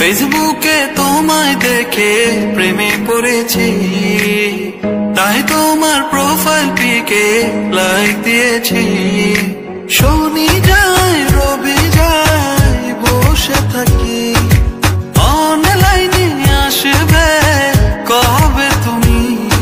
ফেসবুকে তোমায় দেখে প্রেমে পড়েছি, তাই তোমার প্রোফাইল পিকে লাইক দিয়েছি। শনি যায় রবি যায় বসে থাকি, অনলাইনে আসবে কবে তুমি?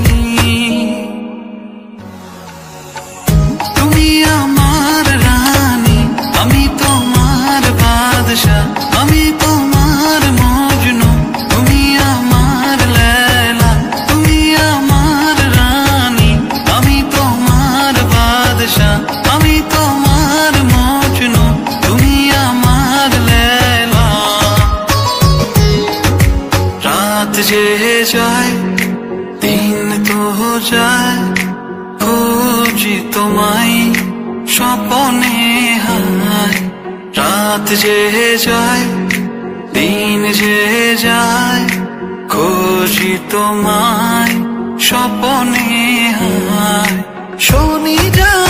তুমি আমার রানী, আমি তোমার বাদশা, আমি তোমার মজনু, তুমি আমার লেলা। তুমি আমার রানী, আমি তোমার বাদশা, আমি তোমার মজনু, তুমি আমার লেলা। রাত যে যায় দিন তো যায়, খুঁজি তোমায় স্বপ্নে হায়। রাত যে যায় দিন যে যায়, খুঁজি তোমায় স্বপ্নে হায়। শনি যায়